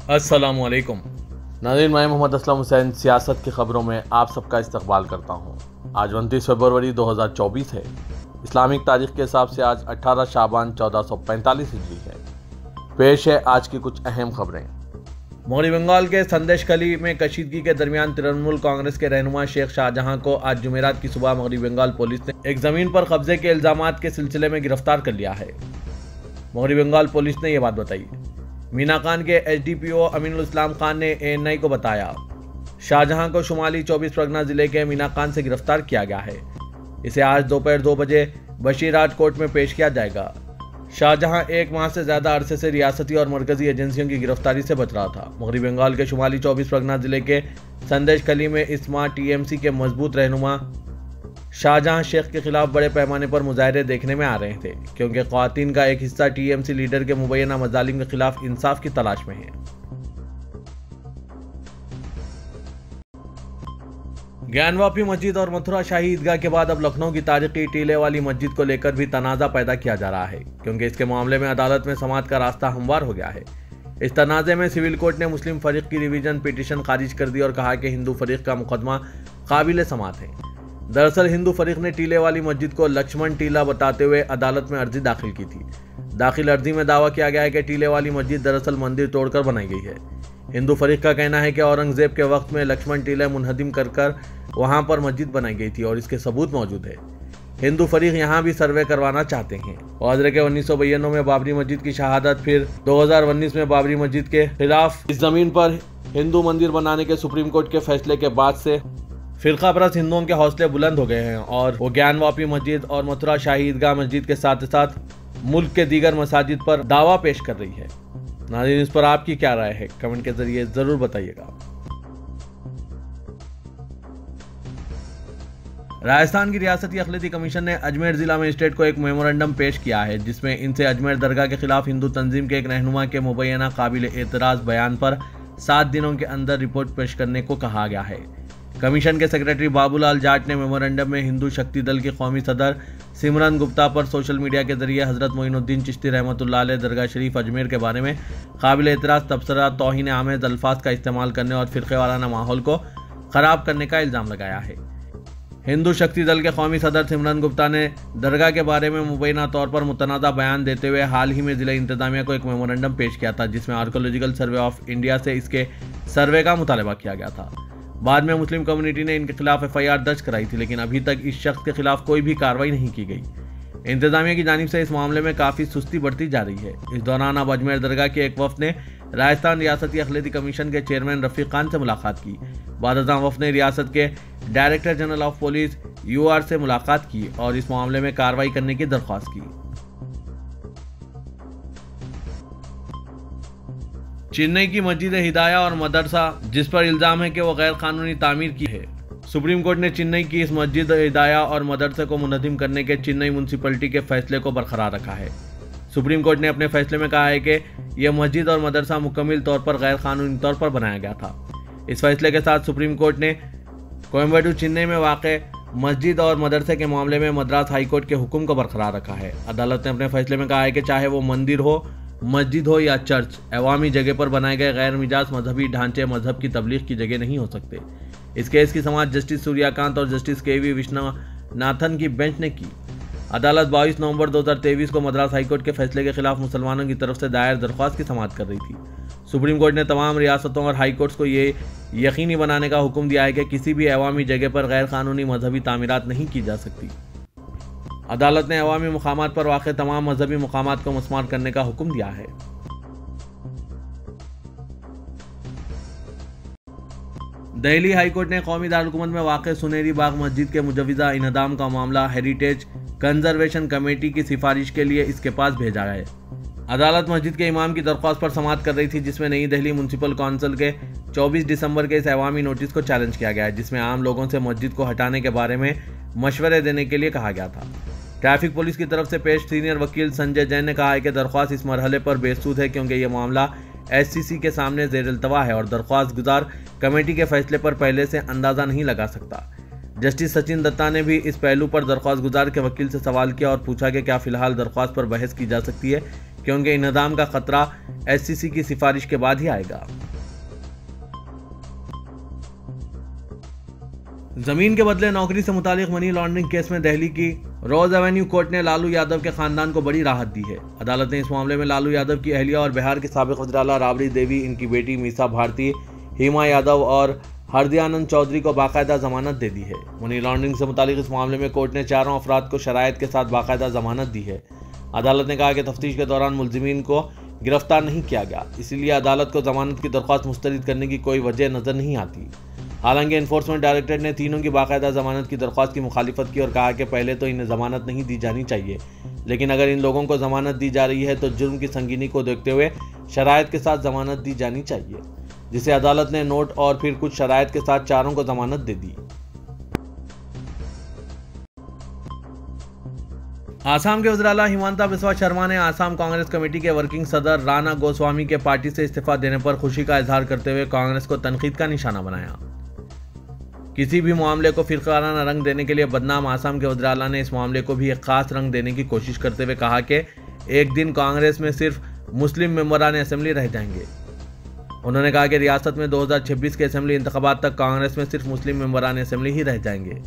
अस्सलामुअलैकुम नाज़रीन, मैं मोहम्मद असलम हुसैन सियासत की खबरों में आप सबका इस्तकबाल करता हूँ। आज 29 फरवरी 2024 है। इस्लामिक तारीख के हिसाब से आज 18 शाबान 1445 हिजरी है। पेश है आज की कुछ अहम खबरें। मगरबी बंगाल के संदेश खली में कशीदगी के दरमियान तृणमूल कांग्रेस के रहनुमा शेख शाहजहां को आज जुमेरात की सुबह मगरबी बंगाल पुलिस ने एक जमीन पर कब्जे के इल्जामात के सिलसिले में गिरफ्तार कर लिया है। मगरबी बंगाल पुलिस ने यह बात बताई। मीना खान के एसडीपीओ अमीनुल इस्लाम खान ने एएनआई को बताया, शाहजहां को शुमाली 24 परगना जिले के मीना खान से गिरफ्तार किया गया है। इसे आज दोपहर 2 बजे बशीरहाट कोर्ट में पेश किया जाएगा। शाहजहां 1 माह से ज्यादा अरसे से रियासती और मरकजी एजेंसियों की गिरफ्तारी से बच रहा था। मगरबी बंगाल के शुमाली 24 परगना जिले के संदेश खली में इस माह टीएमसी के मजबूत रहनुमा शाहजहां शेख के खिलाफ बड़े पैमाने पर मुजाहरे देखने में आ रहे थे, क्योंकि ख्वातीन का एक हिस्सा टीएमसी लीडर के मुबैना मजालिम के खिलाफ इंसाफ की तलाश में है। ज्ञानवापी मस्जिद और मथुरा शाही ईदगाह के बाद अब लखनऊ की तारीखी टीले वाली मस्जिद को लेकर भी तनाज़ा पैदा किया जा रहा है, क्योंकि इसके मामले में अदालत में समाअत का रास्ता हमवार हो गया है। इस तनाज़े में सिविल कोर्ट ने मुस्लिम फरीक की रिवीजन पिटीशन खारिज कर दी और कहा कि हिंदू फरीक का मुकदमा काबिल समाअत है। दरअसल हिंदू फरीक ने टीले वाली मस्जिद को लक्ष्मण टीला बताते हुए अदालत में अर्जी दाखिल की थी। दाखिल अर्जी में दावा किया गया है कि टीले वाली मस्जिद दरअसल मंदिर तोड़कर बनाई गई है। हिंदू फरीक का कहना है कि औरंगजेब के वक्त में लक्ष्मण टीले मुनहदिम कर वहां पर मस्जिद बनाई गई थी और इसके सबूत मौजूद है। हिंदू फरीक यहाँ भी सर्वे करवाना चाहते हैं। वाजरे के 1992 में बाबरी मस्जिद की शहादत, फिर 2019 में बाबरी मस्जिद के खिलाफ इस जमीन पर हिंदू मंदिर बनाने के सुप्रीम कोर्ट के फैसले के बाद से फिरका परस्त हिंदुओं के हौसले बुलंद हो गए हैं और वो ज्ञानवापी मस्जिद और मथुरा शाही ईदगाह मस्जिद के साथ साथ मुल्क के दीगर मसाजिद पर दावा पेश कर रही है। नाज़रीन, इस पर आपकी क्या राय है, कमेंट के जरिए जरूर बताइएगा। राजस्थान की रियासती अखिलती कमीशन ने अजमेर जिला मजिस्ट्रेट को एक मेमोरेंडम पेश किया है, जिसमें इनसे अजमेर दरगाह के खिलाफ हिंदू तंजीम के एक रहनुमा के मुबैना काबिल एतराज बयान पर 7 दिनों के अंदर रिपोर्ट पेश करने को कहा गया है। कमीशन के सेक्रेटरी बाबूलाल जाट ने मेमोरेंडम में हिंदू शक्ति दल के कौमी सदर सिमरन गुप्ता पर सोशल मीडिया के जरिए हजरत मोइनुद्दीन चिश्ती रहमतुल्लाह अलैह दरगाह शरीफ अजमेर के बारे में काबिल एतराज़ तबसरा, तौहीन आमेज़ अल्फाज का इस्तेमाल करने और फिरक़े वाराना माहौल को ख़राब करने का इल्ज़ाम लगाया है। हिंदू शक्ति दल के कौमी सदर सिमरन गुप्ता ने दरगाह के बारे में मुबैना तौर पर मुतनाज़ा बयान देते हुए हाल ही में ज़िला इंतज़ामिया को एक मेमोरेंडम पेश किया था, जिसमें आर्कोलॉजिकल सर्वे ऑफ इंडिया से इसके सर्वे का मुतालबा किया गया था। बाद में मुस्लिम कम्युनिटी ने इनके खिलाफ एफआईआर दर्ज कराई थी, लेकिन अभी तक इस शख्स के खिलाफ कोई भी कार्रवाई नहीं की गई। इंतजामिया की जानिब से इस मामले में काफ़ी सुस्ती बढ़ती जा रही है। इस दौरान अब अजमेर दरगाह के एक वफ़द ने राजस्थान रियासती अखिलती कमीशन के चेयरमैन रफ़ीक खान से मुलाकात की। बाद वफ़द ने रियासत के director general of police UR से मुलाकात की और इस मामले में कार्रवाई करने की दरख्वास्त की। चेन्नई की मस्जिद हिदाया और मदरसा जिस पर इल्जाम है कि वो गैर कानूनी तामीर की है, सुप्रीम कोर्ट ने चेन्नई की इस मस्जिद हिदाया और मदरसे को मुनहदिम करने के चेन्नई म्यूनसिपलिटी के फैसले को बरकरार रखा है। सुप्रीम कोर्ट ने अपने फैसले में कहा है कि यह मस्जिद और मदरसा मुकम्मल तौर पर गैर कानूनी तौर पर बनाया गया था। इस फैसले के साथ सुप्रीम कोर्ट ने कोयम्बटूर चेन्नई में वाक़ मस्जिद और मदरसे के मामले में मद्रास हाई कोर्ट के हुक्म को बरकरार रखा है। अदालत ने अपने फैसले में कहा है कि चाहे वो मंदिर हो, मस्जिद हो या चर्च, अवामी जगह पर बनाए गए गैर मिजाज मजहबी ढांचे मजहब की तबलीग की जगह नहीं हो सकते। इस केस की समाअत जस्टिस सूर्यकांत और जस्टिस केवी विश्वनाथन की बेंच ने की। अदालत 22 नवंबर 2023 को मद्रास हाईकोर्ट के फैसले के खिलाफ मुसलमानों की तरफ से दायर दरख्वास्त की समाअत कर रही थी। सुप्रीम कोर्ट ने तमाम रियासतों और हाई कोर्ट्स को ये यकीनी बनाने का हुक्म दिया है कि किसी भी अवामी जगह पर गैर कानूनी मजहबी तामीरात नहीं की जा सकती। अदालत ने अवामी मुकामात पर वाक़ तमाम मजहबी मुकामात को मस्मार करने का हुक्म दिया है। दिल्ली हाई कोर्ट ने कौमी दारुल-हुकूमत में वाक़ सुनहरी बाग मस्जिद के मुजव्वज़ा इनहदाम का मामला हेरिटेज कंजर्वेशन कमेटी की सिफारिश के लिए इसके पास भेजा है। अदालत मस्जिद के इमाम की दरख्वास्त पर समाअत कर रही थी, जिसमें नई दिल्ली म्यूनसिपल काउंसिल के 24 दिसंबर के इस अवामी नोटिस को चैलेंज किया गया है, जिसमें आम लोगों से मस्जिद को हटाने के बारे में मशवरे देने के लिए कहा गया था। ट्रैफिक पुलिस की तरफ से पेश सीनियर वकील संजय जैन ने कहा है कि दरख्वास्त इस मरहले पर बेसूद है, क्योंकि यह मामला एससीसी के सामने ज़ेर-इल्तवा है और दरख्वास्त गुजार कमेटी के फैसले पर पहले से अंदाज़ा नहीं लगा सकता। जस्टिस सचिन दत्ता ने भी इस पहलू पर दरख्वास्त गुजार के वकील से सवाल किया और पूछा कि क्या फिलहाल दरख्वास्त पर बहस की जा सकती है क्योंकि इन्हदाम का खतरा SCC की सिफारिश के बाद ही आएगा। जमीन के बदले नौकरी से मुतालिक मनी लॉन्ड्रिंग केस में दिल्ली की रोज एवेन्यू कोर्ट ने लालू यादव के खानदान को बड़ी राहत दी है। अदालत ने इस मामले में लालू यादव की अहलिया और बिहार के साबिक वज़ीर आला राबड़ी देवी, इनकी बेटी मीसा भारती, हिमा यादव और हरदयानंद चौधरी को बाकायदा जमानत दे दी है। मनी लॉन्ड्रिंग से मुतालिक इस मामले में कोर्ट ने चारों अफराद को शराइत के साथ बाकायदा जमानत दी है। अदालत ने कहा कि तफ्तीश के दौरान मुलजिमीन को गिरफ्तार नहीं किया गया, इसीलिए अदालत को जमानत की दरख्वास्त मुस्तरद करने की कोई वजह नजर नहीं आती। हालांकि एनफोर्समेंट डायरेक्टरेट ने तीनों की बाकायदा जमानत की दरख्वास्त की मुखालिफत की और कहा कि पहले तो इन्हें जमानत नहीं दी जानी चाहिए, लेकिन अगर इन लोगों को जमानत दी जा रही है तो जुर्म की संगीनी को देखते हुए शराइत के साथ जमानत दी जानी चाहिए, जिसे अदालत ने नोट और फिर कुछ शराइत के साथ चारों को जमानत दे दी। आसाम के वज़ीर आला हिमंता बिस्वा शर्मा ने आसाम कांग्रेस कमेटी के वर्किंग सदर राणा गोस्वामी के पार्टी से इस्तीफा देने पर खुशी का इजहार करते हुए कांग्रेस को तनकीद का निशाना बनाया। किसी भी मामले को फिरकाराना रंग देने के लिए बदनाम आसाम के वज़ीर आला ने इस मामले को भी एक खास रंग देने की कोशिश करते हुए कहा कि एक दिन कांग्रेस में सिर्फ मुस्लिम मेंबरान असेंबली रह जाएंगे। उन्होंने कहा कि रियासत में 2026 के असेंबली इंतखाबात तक कांग्रेस में सिर्फ मुस्लिम मेंबरान असेंबली ही रह जाएंगे।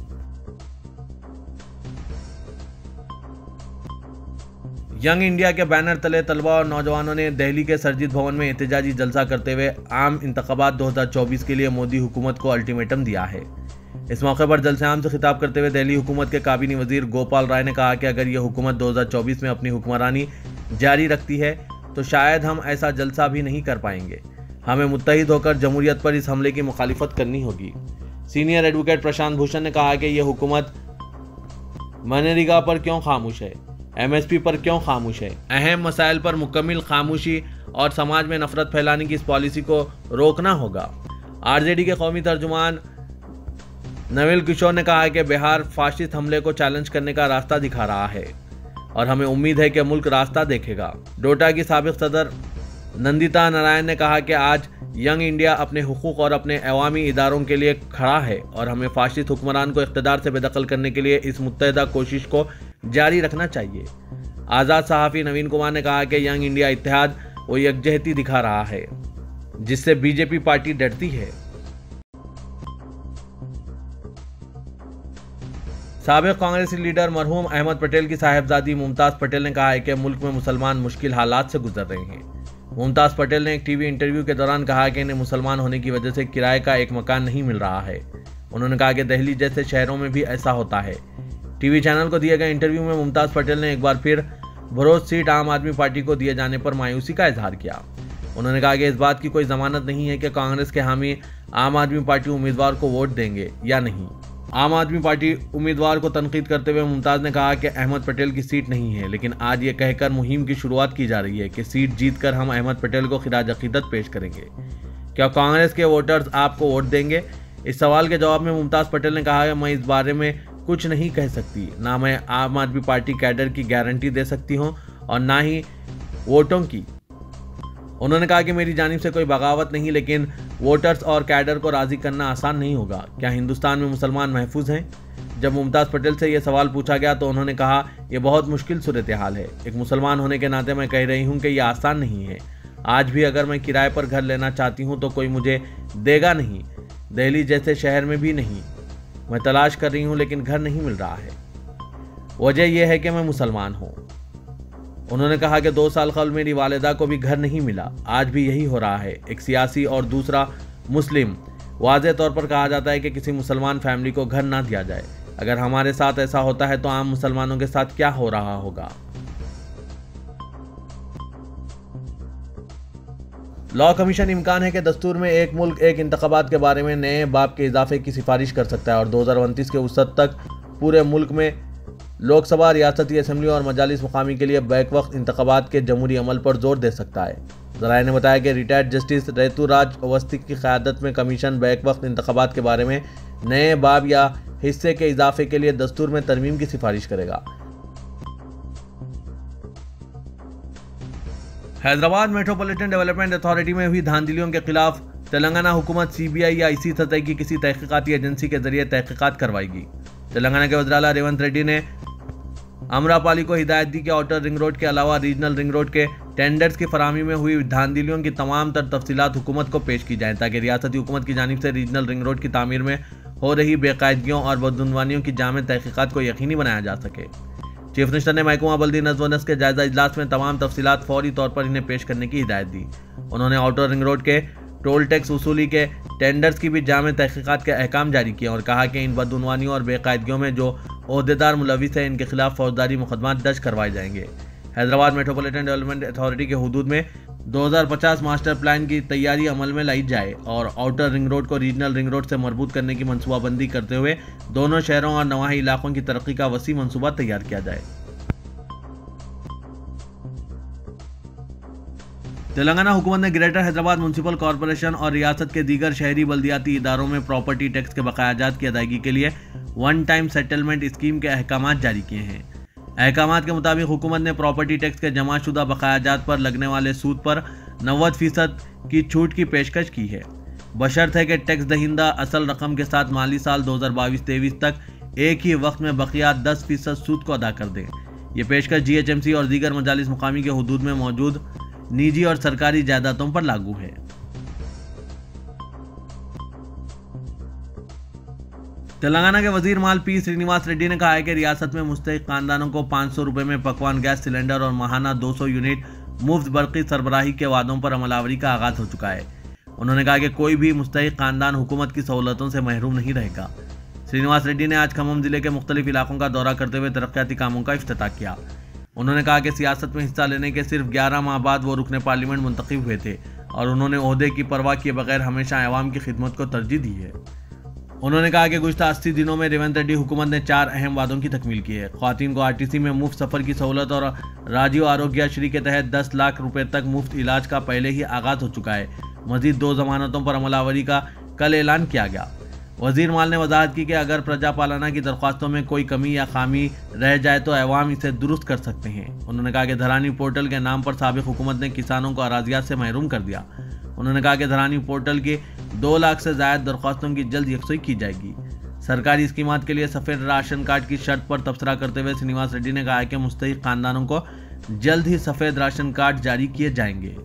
यंग इंडिया के बैनर तले तलबा और नौजवानों ने दिल्ली के सरजीत भवन में एहतजाजी जलसा करते हुए आम इंतखाबात 2024 के लिए मोदी हुकूमत को अल्टीमेटम दिया है। इस मौके पर जलसे आम से खिताब करते हुए दिल्ली हुकूमत के काबीनी वजीर गोपाल राय ने कहा कि अगर यह हुकूमत 2024 में अपनी हुक्मरानी जारी रखती है तो शायद हम ऐसा जलसा भी नहीं कर पाएंगे। हमें मुत्तहिद होकर जमहूरियत पर इस हमले की मुखालिफत करनी होगी। सीनियर एडवोकेट प्रशांत भूषण ने कहा कि यह हुकूमत मनरेगा पर क्यों खामोश है, MSP पर क्यों खामोश है, अहम मसाइल पर मुकम्मल खामोशी और समाज में नफरत फैलाने की इस पॉलिसी को रोकना होगा। RJD के कौमी तर्जुमान नवल किशोर ने कहा कि बिहार फाशिस्ट हमले को चैलेंज करने का रास्ता दिखा रहा है और हमें उम्मीद है कि मुल्क रास्ता देखेगा। डोटा की साबिक सदर नंदिता नारायण ने कहा कि आज यंग इंडिया अपने हुकूक और अपने अवामी इदारों के लिए खड़ा है और हमें फाशिस्ट हुक्मरान को इख्तिदार से बेदखल करने के लिए इस मुत्तहिदा कोशिश को जारी रखना चाहिए। आज़ाद सहाफ़ी नवीन कुमार ने कहा कि यंग इंडिया इत्तेहाद वो यकजहती दिखा रहा है जिससे BJP पार्टी डरती है। साबिक कांग्रेसी लीडर मरहूम अहमद पटेल की साहिबजादी मुमताज़ पटेल ने कहा है कि मुल्क में मुसलमान मुश्किल हालात से गुजर रहे हैं। मुमताज़ पटेल ने एक टीवी इंटरव्यू के दौरान कहा कि इन्हें मुसलमान होने की वजह से किराए का एक मकान नहीं मिल रहा है। उन्होंने कहा कि दिल्ली जैसे शहरों में भी ऐसा होता है। टीवी चैनल को दिए गए इंटरव्यू में मुमताज़ पटेल ने एक बार फिर भरोच सीट आम आदमी पार्टी को दिए जाने पर मायूसी का इजहार किया। उन्होंने कहा कि इस बात की कोई जमानत नहीं है कि कांग्रेस के हामी आम आदमी पार्टी उम्मीदवार को वोट देंगे या नहीं। आम आदमी पार्टी उम्मीदवार को तनकीद करते हुए मुमताज़ ने कहा कि अहमद पटेल की सीट नहीं है, लेकिन आज ये कहकर मुहिम की शुरुआत की जा रही है कि सीट जीतकर हम अहमद पटेल को खिराज अकीदत पेश करेंगे। क्या कांग्रेस के वोटर्स आपको वोट देंगे? इस सवाल के जवाब में मुमताज़ पटेल ने कहा कि मैं इस बारे में कुछ नहीं कह सकती, ना मैं आम आदमी पार्टी कैडर की गारंटी दे सकती हूँ और ना ही वोटों की। उन्होंने कहा कि मेरी जानिब से कोई बगावत नहीं, लेकिन वोटर्स और कैडर को राज़ी करना आसान नहीं होगा। क्या हिंदुस्तान में मुसलमान महफूज हैं? जब मुमताज़ पटेल से यह सवाल पूछा गया तो उन्होंने कहा यह बहुत मुश्किल सूरत हाल है। एक मुसलमान होने के नाते मैं कह रही हूँ कि यह आसान नहीं है। आज भी अगर मैं किराए पर घर लेना चाहती हूँ तो कोई मुझे देगा नहीं, दिल्ली जैसे शहर में भी नहीं। मैं तलाश कर रही हूँ लेकिन घर नहीं मिल रहा है। वजह यह है कि मैं मुसलमान हूँ। उन्होंने कहा कि 2 साल कबल मेरी वालिदा को भी घर नहीं मिला, आज भी यही हो रहा है। एक सियासी और दूसरा मुस्लिम। वाज़ेह तौर पर कहा जाता है कि किसी मुसलमान फैमिली को घर ना दिया जाए। अगर हमारे साथ ऐसा होता है तो आम मुसलमानों के साथ क्या हो रहा होगा? लॉ कमीशन इम्कान है कि दस्तूर में एक मुल्क एक इंतखाबात के बारे में नए बाब के इजाफे की सिफारिश कर सकता है और 2029 के वसत तक पूरे मुल्क में लोकसभा, रियासती असेंबली और मजालिस मुकामी के लिए बैक वक्त इंतखाबात के जमहूरी अमल पर जोर दे सकता है। ज़राए ने बताया कि रिटायर्ड जस्टिस ऋतुराज अवस्थी की क़यादत में कमीशन बैक वक्त इंतखाबात के बारे में नए बाब या हिस्से के इजाफे के लिए दस्तूर में तरमीम की सिफारिश करेगा। हैदराबाद मेट्रोपॉलिटन डेवलपमेंट अथॉरिटी में हुई धांधलियों के खिलाफ तेलंगाना हुकूमत CBI या इसी सतह की किसी तहकीकाती एजेंसी के जरिए तहकीकात करवाएगी। तेलंगाना के वज़ीर आला रेवंत रेड्डी ने अमरापाली को हिदायत दी कि आउटर रिंग रोड के अलावा रीजनल रिंग रोड के टेंडर्स की फराहमी में हुई धांधलियों की तमाम तर तफसीलात हुकूमत को पेश की जाएं ताकि रियासती हुकूमत की जानिब से रीजनल रिंग रोड की तामीर में हो रही बेकायदगियों और बदउनवानियों की जामे तहकीकात को यकीनी बनाया जा सके। चीफ मिनिस्टर ने महकमा बल्दी नज़्म व नस्क के जायजा इजलास में तमाम तफसीलात फौरी तौर पर इन्हें पेश करने की हिदायत दी। उन्होंने आउटर रिंग रोड के टोल टैक्स वसूली के टेंडर्स की भी जामे तहकीकात के अहकाम जारी किए और कहा कि इन बदउनवानियों और बेकायदगियों में जो ओहदेदार मुलविस है इनके खिलाफ फौजदारी मुकदमा दर्ज करवाए जाएंगे। हैदराबाद मेट्रोपॉलिटन डेवलपमेंट अथॉरिटी के हुदूद में 2050 मास्टर प्लान की तैयारी अमल में लाई जाए और आउटर रिंग रोड को रीजनल रिंग रोड से मरबूत करने की मनसूबाबंदी करते हुए दोनों शहरों और नवाही इलाकों की तरक्की का वसी मनसूबा तैयार किया जाए। तेलंगाना हुकूमत ने ग्रेटर हैदराबाद म्युनिसिपल कॉरपोरेशन और रियासत के दीगर शहरी बल्दियाती इदारों में प्रॉपर्टी टैक्स के बकायाजात की अदायगी के लिए वन टाइम सेटलमेंट स्कीम के अहकामात जारी किए हैं। अहकामात के मुताबिक हुकूमत ने प्रॉपर्टी टैक्स के जमाशुदा बकायाजात पर लगने वाले सूद पर 90% की छूट की पेशकश की है, बशर्त है कि टैक्स दहिंदा असल रकम के साथ माली साल 2022-23 तक एक ही वक्त में बकिया 10% सूद को अदा कर दें। ये पेशकश GHMC और दीगर मजालिस मुकामी के हुदूद में मौजूद निजी और सरकारी जायदादों पर लागू है। तेलंगाना के वजीर माल P श्रीनिवास रेड्डी ने कहा है कि रियासत में मुस्तहिक खानदानों को 500 रुपए में पकवान गैस सिलेंडर और माहाना 200 यूनिट मुफ्त बरक़ी सरबराही के वादों पर अमलावरी का आगाज हो चुका है। उन्होंने कहा कि कोई भी मुस्तहिक खानदान हुकूमत की सहूलतों से महरूम नहीं रहेगा। श्रीनिवास रेड्डी ने आज खम्मम जिले के मुख्तलिफ इलाकों का दौरा करते हुए तरक्याती कामों का इफ्तिताह किया। उन्होंने कहा कि सियासत में हिस्सा लेने के सिर्फ 11 माह बाद वो रुकने पार्लियामेंट मुंतखब हुए थे और उन्होंने ओहदे की परवाह किए बगैर हमेशा अवाम की खिदमत को तरजीह दी है। उन्होंने कहा कि गुज़श्ता 80 दिनों में रेवंत रेड्डी हुकूमत ने 4 अहम वादों की तकमील की है। ख्वातीन को RTC में मुफ्त सफ़र की सहूलत और राजीव आरोग्यश्री के तहत 10 लाख रुपए तक मुफ्त इलाज का पहले ही आगाज हो चुका है। मजीद 2 जमानतों पर अमलावरी का कल ऐलान किया गया। वजीर माल ने वजाहत की कि अगर प्रजा पालना की दरख्वास्तों में कोई कमी या खामी रह जाए तो अवाम इसे दुरुस्त कर सकते हैं। उन्होंने कहा कि धरानी पोर्टल के नाम पर साबिक हुकूमत ने किसानों को अराजियात से महरूम कर दिया। उन्होंने कहा कि धरानी पोर्टल की 2 लाख से ज़ायद दरख्वास्तों की जल्द यकसुई की जाएगी। सरकारी स्कीमात के लिए सफ़ेद राशन कार्ड की शर्त पर तबसरा करते हुए श्रीनिवास रेड्डी ने कहा कि मुस्तहिक खानदानों को जल्द ही सफ़ेद राशन कार्ड जारी किए जाएंगे।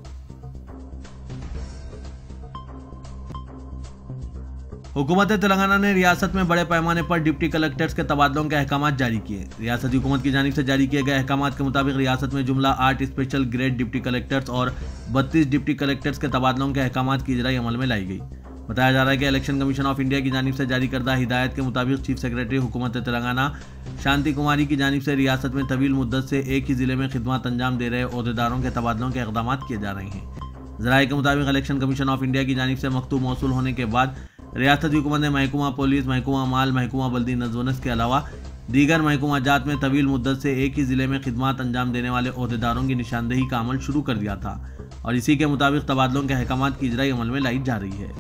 हुकूमत तेलंगाना ने रियासत में बड़े पैमाने पर डिप्टी कलेक्टर्स के तबादलों के अहकाम जारी किए। रियासती हुकूमत की जानिब से जारी किए गए अहकाम के मुताबिक रियासत में जुमला 8 स्पेशल ग्रेड डिप्टी कलेक्टर्स और 32 डिप्टी कलेक्टर्स के तबादलों के अहकाम की इजराई अमल में लाई गई। बताया जा रहा है कि इलेक्शन कमीशन ऑफ इंडिया की जानिब से जारी करदा हिदायत के मुताबिक चीफ सेक्रेटरी हुकूमत तेलंगाना शांति कुमारी की जानिब से रियासत में तवील मुद्दत से एक ही जिले में खिदमत अंजाम दे रहे ओहदेदारों के तबादलों के इक़दाम किए जा रहे हैं। ज़राए के मुताबिक इलेक्शन कमीशन ऑफ इंडिया की जानिब से मकतूब मौसूल होने के बाद रियासती हुकूमत ने महकमा पुलिस, महकमा माल, महकमा बल्दी नज़्म व नस्क के अलावा दीगर महकमा जात में तवील मुद्दत से एक ही ज़िले में खिदमत अंजाम देने वाले ओहदेदारों की निशानदेही का अमल शुरू कर दिया था और इसी के मुताबिक तबादलों के अहकाम की इजराई अमल में लाई जा रही है।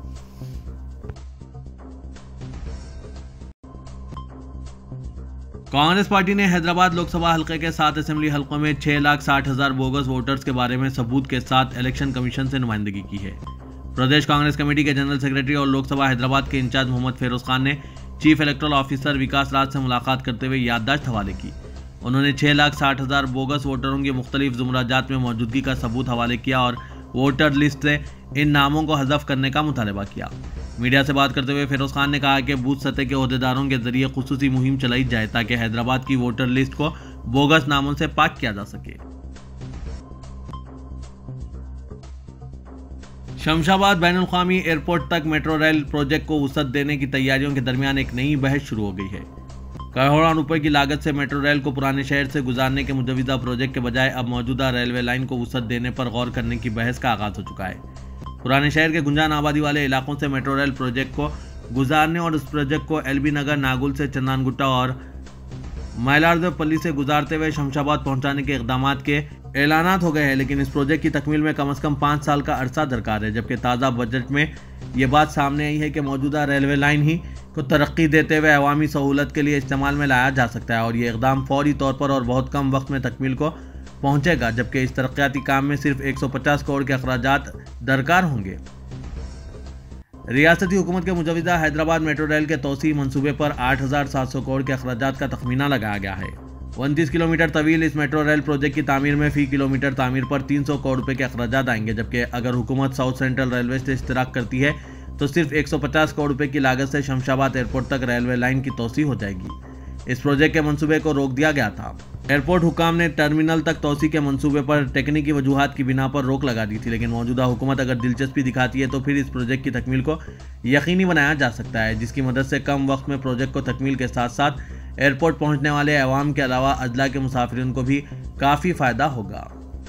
कांग्रेस पार्टी ने हैदराबाद लोकसभा हल्के के 7 असेंबली हल्कों में 6,60,000 बोगस वोटर्स के बारे में सबूत के साथ इलेक्शन कमीशन से नुमाइंदगी की है। प्रदेश कांग्रेस कमेटी के जनरल सेक्रेटरी और लोकसभा हैदराबाद के इंचार्ज मोहम्मद फेरोज खान ने chief electoral officer Vikas Raj से मुलाकात करते हुए याददाश्त हवाले की। उन्होंने 6,60,000 बोगस वोटरों की मुख्तलिफ ज़ुमराजात में मौजूदगी का सबूत हवाले किया और वोटर लिस्ट से इन नामों को हज़फ करने का मुतालबा किया। मीडिया से बात करते हुए फेरोज खान ने कहा कि बूथ सतह के ओहदेदारों के जरिए खुसूसी मुहिम चलाई जाए ताकि हैदराबाद की वोटर लिस्ट को बोगस नामों से पाक किया जा सके। शमशाबाद बैनुल-अक़वामी एयरपोर्ट तक मेट्रो रेल प्रोजेक्ट को वसअत देने की तैयारियों के दरमियान एक नई बहस शुरू हो गई है। करोड़ों रुपए की लागत से मेट्रो रेल को पुराने शहर से गुजारने के मुजवज़ा प्रोजेक्ट के बजाय अब मौजूदा रेलवे लाइन को वसअत देने पर गौर करने की बहस का आगाज हो चुका है। पुराने शहर के गुंजान आबादी वाले इलाकों से मेट्रो रेल प्रोजेक्ट को गुजारने और उस प्रोजेक्ट को LB नगर, नागुल से चंदनगुट्टा और मैलारदेवपल्ली से गुजारते हुए शमशाबाद पहुंचाने के इक़दामात के ऐलानात हो गए हैं, लेकिन इस प्रोजेक्ट की तकमील में कम से कम 5 साल का अरसा दरकार है। जबकि ताज़ा बजट में ये बात सामने आई है कि मौजूदा रेलवे लाइन ही को तरक्की देते हुए अवामी सहूलत के लिए इस्तेमाल में लाया जा सकता है और ये इक़दाम फौरी तौर पर और बहुत कम वक्त में तकमील को पहुंचेगा, जबकि इस तरक्याती काम में सिर्फ 150 करोड़ के अखराजात दरकार होंगे। रियासती हुकूमत के मुजवज़ा हैदराबाद मेट्रो रेल के तोसी मंसूबे पर 8,700 करोड़ के अखराजात का तखमीना लगाया गया है। 29 किलोमीटर तवील इस मेट्रो रेल प्रोजेक्ट की तामीर में फी किलोमीटर तामीर पर 300 करोड़ रुपए के अखराजात आएंगे, जबकि अगर हुकूमत साउथ सेंट्रल रेलवे से इश्तराक करती है तो सिर्फ 150 करोड़ रुपए की लागत से शमशाबाद एयरपोर्ट तक रेलवे लाइन की तोसी हो जाएगी। इस प्रोजेक्ट के मंसूबे को रोक दिया गया था। एयरपोर्ट हुकाम ने टर्मिनल तक तोसी के मंसूबे पर टेक्निकी वजूहात की बिना पर रोक लगा दी थी, लेकिन मौजूदा हुकूमत अगर दिलचस्पी दिखाती है तो फिर इस प्रोजेक्ट की तकमील को यकीनी बनाया जा सकता है, जिसकी मदद से कम वक्त में प्रोजेक्ट को तकमील के साथ साथ एयरपोर्ट पहुंचने वाले अवाम के अलावा अजला के मुसाफिरों को भी काफ़ी फ़ायदा होगा।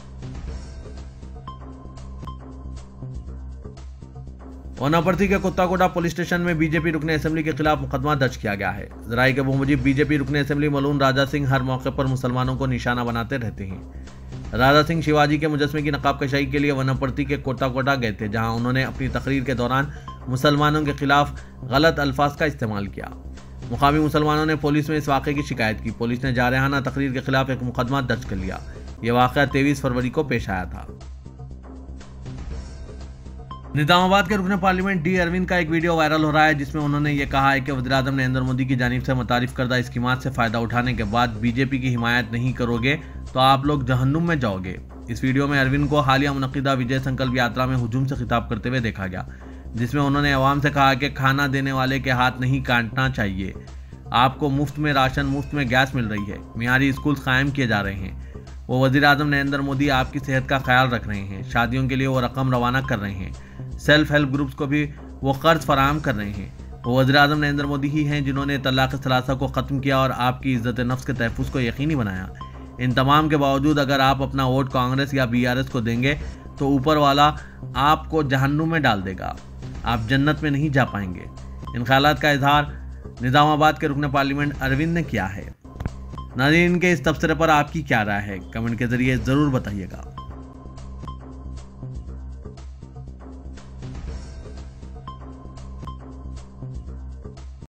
वनापर्ती के कुत्ताकोटा पुलिस स्टेशन में बीजेपी रुकन असेंबली के खिलाफ मुकदमा दर्ज किया गया है। जराये के मुताबिक बीजेपी रुकन असेंबली मलून राजा सिंह हर मौके पर मुसलमानों को निशाना बनाते रहते हैं। राजा सिंह शिवाजी के मुजस्मे की नकाब कशाई के लिए वनापर्ती के कुत्ताकोटा गए थे, जहां उन्होंने अपनी तकरीर के दौरान मुसलमानों के खिलाफ गलत अल्फाज का इस्तेमाल किया। मुकामी मुसलमानों ने पुलिस में इस वाक़े की शिकायत की। पुलिस ने जारहाना तकरीर के खिलाफ एक मुकदमा दर्ज कर लिया। यह वाक़या 23 फरवरी को पेश आया था। निजामाबाद के रुकन पार्लियामेंट डी अरविंद का एक वीडियो वायरल हो रहा है, जिसमें उन्होंने ये कहा है कि वज़ीर-ए-आज़म नरेंद्र मोदी की जानिब से मुतारिफ करदा स्कीमात से फ़ायदा उठाने के बाद बीजेपी की हिमायत नहीं करोगे तो आप लोग जहन्नुम में जाओगे। इस वीडियो में अरविंद को हालिया मुनक़िदा विजय संकल्प यात्रा में हुजूम से खिताब करते हुए देखा गया, जिसमें उन्होंने अवाम से कहा कि खाना देने वाले के हाथ नहीं काटना चाहिए। आपको मुफ्त में राशन, मुफ्त में गैस मिल रही है, मियारी स्कूल कायम किए जा रहे हैं। वो वज़ीर-ए-आज़म नरेंद्र मोदी आपकी सेहत का ख्याल रख रहे हैं, शादियों के लिए वो रकम रवाना कर रहे हैं, सेल्फ हेल्प ग्रुप्स को भी वो कर्ज फराहम कर रहे हैं। वो वज़ीर-ए-आज़म नरेंद्र मोदी ही हैं जिन्होंने तलाक़ सलासा को ख़त्म किया और आपकी इज़्ज़त नफ्स के तहफ़्फ़ुज़ को यकीनी बनाया। इन तमाम के बावजूद अगर आप अपना वोट कांग्रेस या BRS को देंगे तो ऊपर वाला आपको जहन्नुम में डाल देगा, आप जन्नत में नहीं जा पाएंगे। इन ख्यालात का इजहार निजामाबाद के रुकन पार्लियामेंट अरविंद ने किया है। नाज़रीन, के इस तबसरे पर आपकी क्या राय है, कमेंट के जरिए ज़रूर बताइएगा।